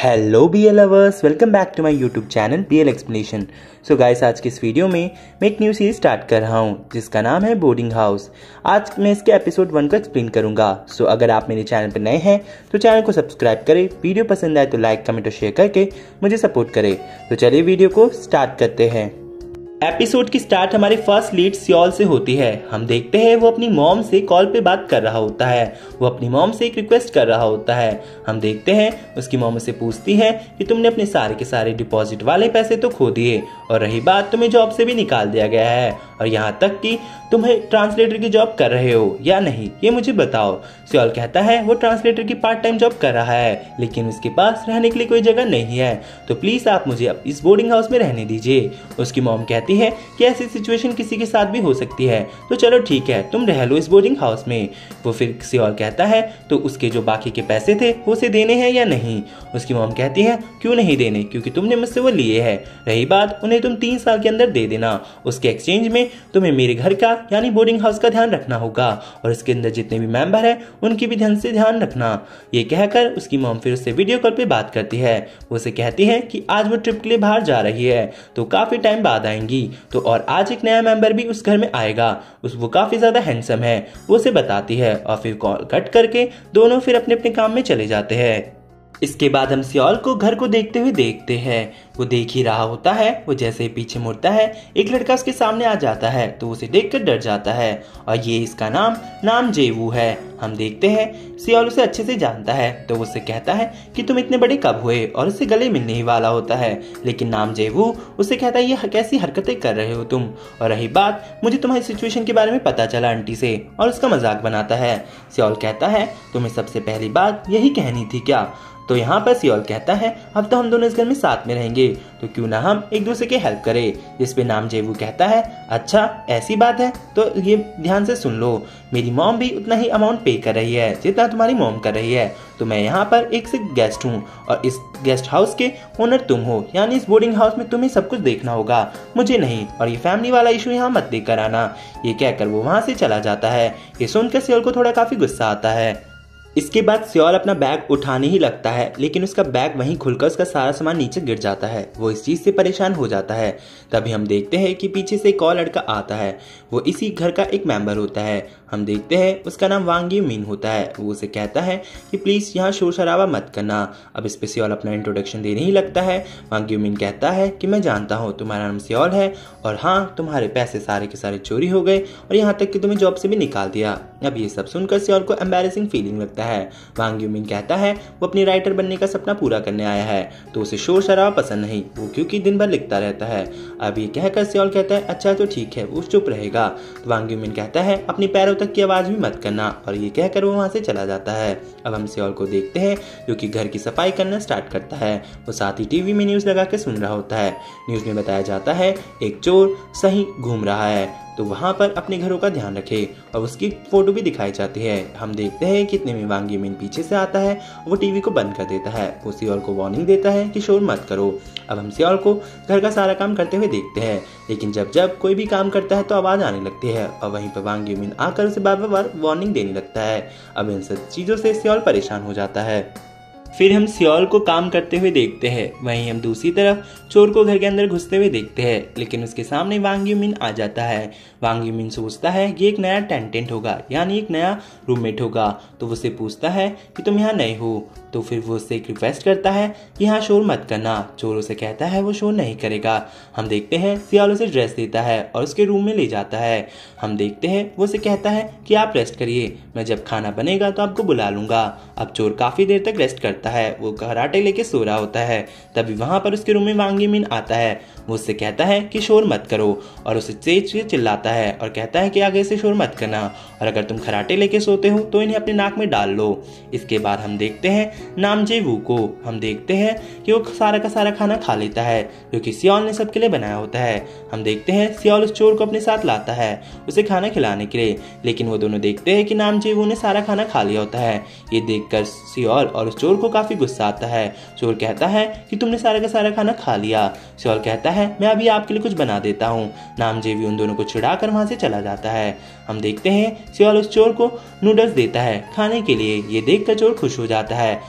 Hello BL lovers, welcome back to my YouTube channel BL explanation. So guys, आज की इस video में मैं एक न्यू सीरीज स्टार्ट कर रहा हूँ जिसका नाम है बोर्डिंग हाउस। आज मैं इसके एपिसोड 1 को एक्सप्लेन करूंगा। सो अगर आप मेरे चैनल पर नए हैं तो चैनल को सब्सक्राइब करें, वीडियो पसंद आए तो लाइक कमेंट और शेयर करके मुझे सपोर्ट करें। तो चलिए वीडियो को स्टार्ट करते हैं। एपिसोड की स्टार्ट हमारे फर्स्ट लीड सियोल से होती है। हम देखते हैं वो अपनी मॉम से कॉल पे बात कर रहा होता है। वो अपनी मॉम से एक रिक्वेस्ट कर रहा होता है। हम देखते हैं उसकी मॉम से पूछती है कि तुमने अपने सारे के सारे डिपॉजिट वाले पैसे तो खो दिए, और रही बात तुम्हें जॉब से भी निकाल दिया गया है, और यहाँ तक कि तुम्हें ट्रांसलेटर की जॉब कर रहे हो या नहीं ये मुझे बताओ। सियोल कहता है वो ट्रांसलेटर की पार्ट टाइम जॉब कर रहा है, लेकिन उसके पास रहने के लिए कोई जगह नहीं है, तो प्लीज आप मुझे अब इस बोर्डिंग हाउस में रहने दीजिए। उसकी मॉम कहती है कि ऐसी सिचुएशन किसी के साथ भी हो सकती है, तो चलो ठीक है तुम रह लो इस बोर्डिंग हाउस में। वो फिर सियोल कहता है तो उसके जो बाकी के पैसे थे वो उसे देने हैं या नहीं। उसकी मॉम कहती है क्यों नहीं देने, क्योंकि तुमने मुझसे वो लिए हैं। रही बात उन्हें तुम 3 साल के अंदर दे देना, उसके एक्सचेंज में तुम्हें मेरे घर का यानी बोर्डिंग हाउस का ध्यान रखना होगा, और इसके अंदर जितने भी मेंबर हैं उनकी भी ध्यान से ध्यान रखना। ये कहकर उसकी मॉम फिर उससे वीडियो कॉल पे बात करती है। वो उसे कहती है कि आज वो ट्रिप के लिए बाहर जा रही है तो काफी टाइम बाद आएंगी, तो और आज एक नया मेंबर भी उस घर में आएगा, वो काफी ज्यादा हैंडसम है, वो उसे बताती है। और फिर कॉल कट करके दोनों फिर अपने अपने काम में चले जाते हैं। इसके बाद हम सियोल को घर को देखते हुए देखते हैं। वो देख ही रहा होता है, वो जैसे ही पीछे मुड़ता है एक लड़का उसके सामने आ जाता है, तो उसे देखकर डर जाता है, और ये इसका नाम जेवू है। हम देखते हैं सियोल उसे अच्छे से जानता है, तो वो उससे कहता है कि तुम इतने बड़े कब हुए, और उससे गले मिलने ही वाला होता है। लेकिन नाम जेवू उससे कहता है ये कैसी हरकतें कर रहे हो तुम, और रही बात मुझे तुम्हारी सिचुएशन के बारे में पता चला आंटी से, और उसका मजाक बनाता है। सियोल कहता है तुम्हें सबसे पहली बात यही कहनी थी क्या। तो यहाँ पर सियोल कहता है अब तो हम दोनों इस घर में साथ में रहेंगे, तो क्यों ना हम एक दूसरे की हेल्प करें। जिस पे नाम जेवू कहता है अच्छा ऐसी बात है तो ये ध्यान से सुन लो, मेरी मॉम भी उतना ही अमाउंट पे कर रही है जितना तुम्हारी मॉम कर रही है, तो मैं यहाँ पर एक सिर्फ गेस्ट हूँ, और इस गेस्ट हाउस के ओनर तुम हो, यानी इस बोर्डिंग हाउस में तुम्हें सब कुछ देखना होगा, मुझे नहीं, और ये फैमिली वाला इशू यहाँ मत लेकर आना। ये कहकर वो वहां से चला जाता है। ये सुनकर सियोल को थोड़ा काफी गुस्सा आता है। इसके बाद सियोल अपना बैग उठाने ही लगता है, लेकिन उसका बैग वहीं खुलकर उसका सारा सामान नीचे गिर जाता है। वो इस चीज से परेशान हो जाता है। तभी हम देखते हैं कि पीछे से एक और लड़का आता है। वो इसी घर का एक मेंबर होता है। हम देखते हैं उसका नाम वांग यू मिन होता है। वो उसे कहता है कि प्लीज यहाँ शोर शराबा मत करना। अब इस पे सियोल अपना इंट्रोडक्शन देने ही लगता है। वांग यू मिन कहता है कि मैं जानता हूँ तुम्हारा नाम सियोल है, और हाँ तुम्हारे पैसे सारे के सारे चोरी हो गए, और यहाँ तक कि तुम्हें जॉब से भी निकाल दिया। अब ये सब सुनकर सियोल को एम्बैरेसिंग फीलिंग लगता है। वांग यू मिन कहता है वो अपनी राइटर बनने का सपना पूरा करने आया है, तो उसे शोर शराबा पसंद नहीं, वो क्योंकि दिन भर लिखता रहता है। अब ये कहकर सियोल कहता है अच्छा तो ठीक है, वो चुप रहेगा। तो वांग यू मिन कहता है अपनी पैरों तक की आवाज भी मत करना, और ये कहकर वो वहां से चला जाता है। अब हम सियोल को देखते हैं जो कि घर की सफाई करना स्टार्ट करता है। वो साथ ही टीवी में न्यूज लगा के सुन रहा होता है। न्यूज में बताया जाता है एक चोर सही घूम रहा है, तो वहां पर अपने घरों का ध्यान रखे, और उसकी फोटो भी दिखाई जाती है। हम देखते हैं कि इतने में वांग यू मिन पीछे से आता है, वो टीवी को बंद कर देता है। वो सियोल को वार्निंग देता है कि शोर मत करो। अब हम सियोल को घर का सारा काम करते हुए देखते हैं, लेकिन जब जब कोई भी काम करता है तो आवाज आने लगती है, और वहीं पर वांग यू मिन आकर उसे बार बार वार्निंग देने लगता है। अब इन सब चीजों से सियोल परेशान हो जाता है। फिर हम सियोल को काम करते हुए देखते हैं। वहीं हम दूसरी तरफ चोर को घर के अंदर घुसते हुए देखते हैं, लेकिन उसके सामने वांग यू मिन आ जाता है। वांग यू मिन सोचता है ये एक नया टेंटेंट होगा, यानी एक नया रूममेट होगा, तो वो उससे पूछता है कि तुम यहाँ नए हो, तो फिर वो उससे एक रिक्वेस्ट करता है कि यहाँ शोर मत करना। चोर उसे कहता है वो शोर नहीं करेगा। हम देखते हैं सियोल उसे ड्रेस देता है और उसके रूम में ले जाता है। हम देखते हैं वो उसे कहता है कि आप रेस्ट करिए, मैं जब खाना बनेगा तो आपको बुला लूंगा। अब चोर काफी देर तक रेस्ट करता है, वो कराटे लेके सो रहा होता है। तभी वहां पर उसके रूम में वांग यू मिन आता है। वो उससे कहता है कि शोर मत करो, और उसे तेज से चिल्लाता है और कहता है कि आगे से शोर मत करना, और अगर तुम खराटे लेके सोते हो तो इन्हें अपने नाक में डाल लो। इसके बाद हम देखते हैं नाम जेवू को। हम देखते हैं कि वो सारा का सारा खाना खा लेता है जो कि सियोल ने सबके लिए बनाया होता है। हम देखते हैं सियोल उस चोर को अपने साथ लाता है उसे खाना खिलाने के लिए, लेकिन वो दोनों देखते हैं कि नाम जेवू ने सारा खाना खा लिया होता है। ये देखकर सियोल और उस चोर को काफी गुस्सा आता है। चोर कहता है कि तुमने सारा का सारा खाना खा लिया। सियोल कहता है मैं अभी आपके लिए कुछ बना देता हूँ। नाम जेवू उन दोनों को चिढ़ाकर वहां से चला जाता है। हम देखते हैं सियोल उस चोर को नूडल्स देता है खाने के लिए। ये देखकर चोर खुश हो जाता है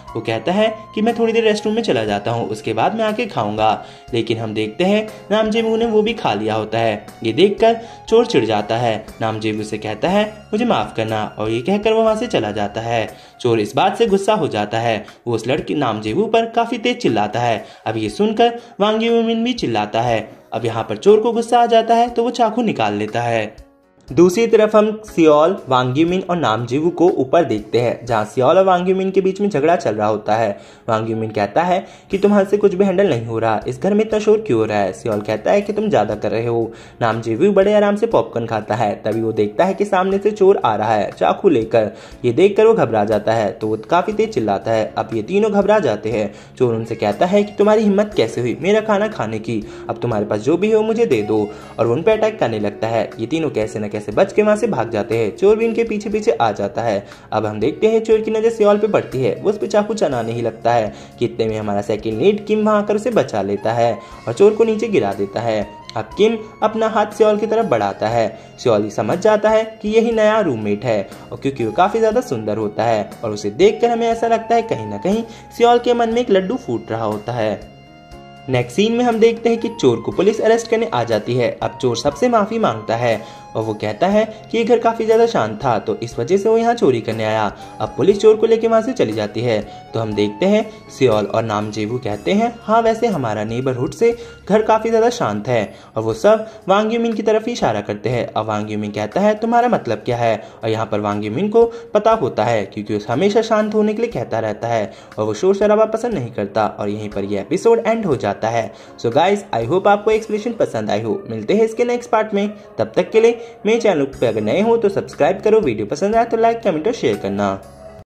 वो कहता है कि मैं थोड़ी देर रेस्टरूम में चला जाता हूँ, उसके बाद मैं आके खाऊंगा। लेकिन हम देखते हैं नामजेबू ने वो भी खा लिया होता है। ये देखकर चोर चिढ़ जाता है, नामजेबू से कहता है मुझे माफ करना, और ये कहकर वो वहां से चला जाता है। चोर इस बात से गुस्सा हो जाता है, वो उस लड़की नामजेबू पर काफी तेज चिल्लाता है। अब ये सुनकर वांग युमिन भी चिल्लाता है। अब यहाँ पर चोर को गुस्सा आ जाता है तो वो चाकू निकाल लेता है। दूसरी तरफ हम सियोल, वांग युमिन और नामजेबू को ऊपर देखते हैं, जहां सियोल और वांग युमिन के बीच में झगड़ा चल रहा होता है। वांग युमिन कहता है कि तुम्हारे से कुछ भी हैंडल नहीं हो रहा, इस घर में इतना शोर क्यों हो रहा है। सियोल कहता है कि तुम ज्यादा कर रहे हो। नामजेबू बड़े आराम से पॉपकॉर्न खाता है, तभी वो देखता है कि सामने से चोर आ रहा है चाकू लेकर। ये देखकर वो घबरा जाता है तो वो काफी तेज चिल्लाता है। अब ये तीनों घबरा जाते हैं। चोर उनसे कहता है कि तुम्हारी हिम्मत कैसे हुई मेरा खाना खाने की, अब तुम्हारे पास जो भी है वो मुझे दे दो, और उन पर अटैक करने लगता है। ये तीनों कैसे न कैसे बच के वहां से भाग जाते हैं। चोर भी इनके पीछे पीछे आ जाता है। अब हम देखते हैं चोर की नजर सियोल पे पड़ती है, वो उस पे चाकू चलाने ही लगता है कि इतने में हमारा सेकंड लीड किम वहां आकर उसे बचा लेता है और चोर को नीचे गिरा देता है। अब किम अपना हाथ सियोल की तरफ बढ़ाता है। सियोल समझ जाता है कि यही नया रूममेट है, और क्योंकि वो काफी ज्यादा सुंदर होता है, और उसे देखकर हमें ऐसा लगता है कहीं ना कहीं सियोल के मन में एक लड्डू फूट रहा होता है। नेक्स्ट सीन में हम देखते हैं कि चोर को पुलिस अरेस्ट करने आ जाती है। अब चोर सबसे माफी मांगता है और वो कहता है कि ये घर काफी ज्यादा शांत था तो इस वजह से वो यहाँ चोरी करने आया। अब पुलिस चोर को लेकर वहां से चली जाती है तो हम देखते हैं सियोल और नामजेबू कहते हैं हाँ वैसे हमारा नेबरहुड से घर काफी ज्यादा शांत है, और वो सब वांग युमिन की तरफ ही इशारा करते हैं। अब वांग युमिन कहता है तुम्हारा मतलब क्या है, और यहाँ पर वांग युमिन को पता होता है क्योंकि उसे हमेशा शांत होने के लिए कहता रहता है और वो शोर शराबा पसंद नहीं करता। और यहीं पर यह एपिसोड एंड हो जाता है। सो गाइस आई होप आपको एक्सप्लेनेशन पसंद आई हो। मिलते हैं इसके नेक्स्ट पार्ट में, तब तक के लिए मेरे चैनल पे अगर नए हो तो सब्सक्राइब करो, वीडियो पसंद आए तो लाइक कमेंट और शेयर करना।